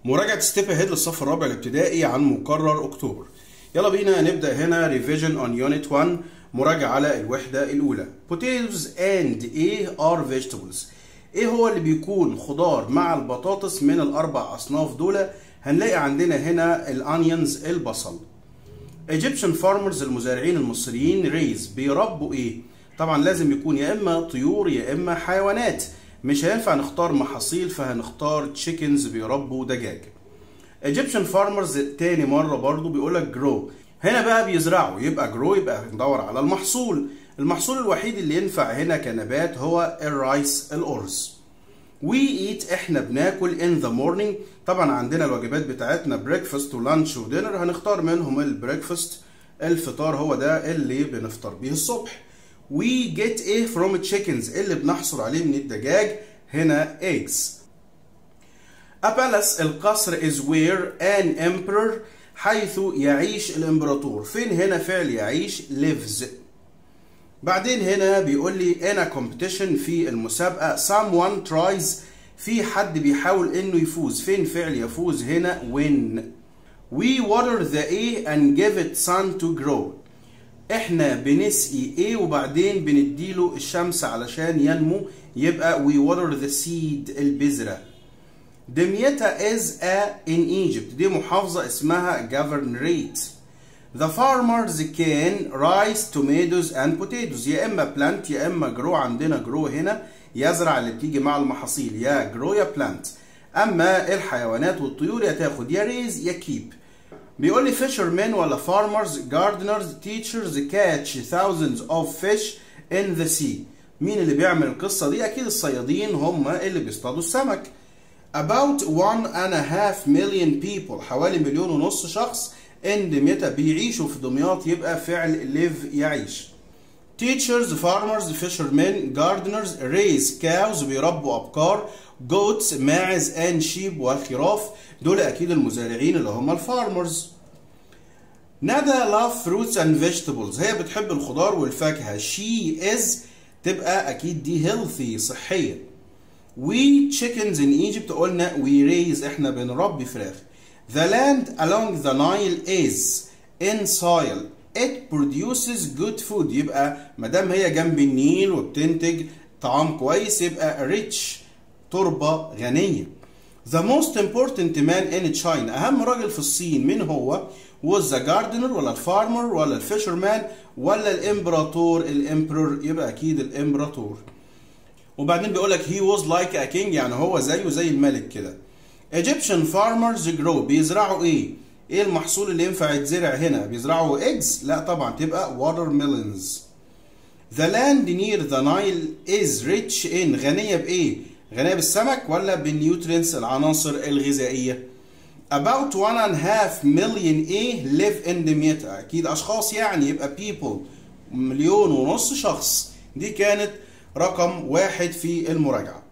مراجعة ستيب اهيد للصف الرابع الابتدائي عن مقرر أكتوبر. يلا بينا نبدأ هنا revision on unit 1. مراجعة على الوحدة الأولى. Potatoes and are vegetables. إيه هو اللي بيكون خضار مع البطاطس من الأربع أصناف دول؟ هنلاقي عندنا هنا الأونيونز البصل. Egyptian farmers المزارعين المصريين raise بيربوا إيه؟ طبعا لازم يكون يا إما طيور يا إما حيوانات. مش هينفع نختار محاصيل فهنختار chickens بيربوا دجاج. Egyptian farmers تاني مرة برضو بيقولك grow. هنا بقى بيزرعوا يبقى grow يبقى ندور على المحصول. المحصول الوحيد اللي ينفع هنا كنبات هو الرايس الأرز. We eat احنا بناكل in the morning. طبعا عندنا الوجبات بتاعتنا breakfast ولانش ودينر هنختار منهم البريكفاست. الفطار هو ده اللي بنفطر بيه الصبح. We get ايه from chickens اللي بنحصل عليه من الدجاج هنا eggs. A palace القصر is where an emperor حيث يعيش الامبراطور. فين هنا فعل يعيش lives. بعدين هنا بيقول لي in a competition في المسابقة someone tries في حد بيحاول انه يفوز. فين فعل يفوز هنا win. We water the A and give it sun to grow. احنا بنسقي ايه وبعدين بنديله الشمس علشان ينمو يبقى we water the seed البذرة. دمياطة is a in Egypt دي محافظة اسمها governorate. The farmers can rice tomatoes and potatoes يا اما plant يا اما grow. عندنا grow هنا يزرع اللي بتيجي مع المحاصيل يا grow يا plant. اما الحيوانات والطيور يا تاخد يا raise يا keep. بيقول لي fishermen ولا farmers gardeners teachers catch thousands of fish in the sea. مين اللي بيعمل القصة دي؟ أكيد الصيادين هم اللي بيصطادوا السمك. About 1.5 million people حوالي 1.5 مليون شخص in دمياط بيعيشوا في دمياط يبقى فعل live يعيش. Teachers farmers fishermen gardeners raise cows بيربوا أبقار. goats ماعز and sheep والخراف دول أكيد المزارعين اللي هم الفارمرز. ندى love fruits and vegetables هي بتحب الخضار والفاكهة. she is تبقى أكيد دي healthy صحية. we chickens in Egypt قلنا we raise احنا بنربي فراخ. the land along the Nile is in soil it produces good food يبقى مادام هي جنب النيل وبتنتج طعام كويس يبقى rich تربة غنية. The most important man in China أهم راجل في الصين مين هو؟ was the gardener ولا الفارمر ولا الفيشرمان ولا الامبراطور؟ الامبرور يبقى أكيد الامبراطور. وبعدين بيقولك he was like a king يعني هو زيه زي الملك كده. Egyptian farmers grow بيزرعوا إيه؟ إيه المحصول اللي ينفع يتزرع هنا؟ بيزرعوا eggs؟ لا طبعا تبقى watermelons. The land near the Nile is rich in غنية بإيه؟ غنية بالسمك ولا بالنيوترينز العناصر الغذائية؟ About 1.5 million live in دمياط أكيد أشخاص يعني يبقى people 1.5 مليون شخص. دي كانت رقم 1 في المراجعة.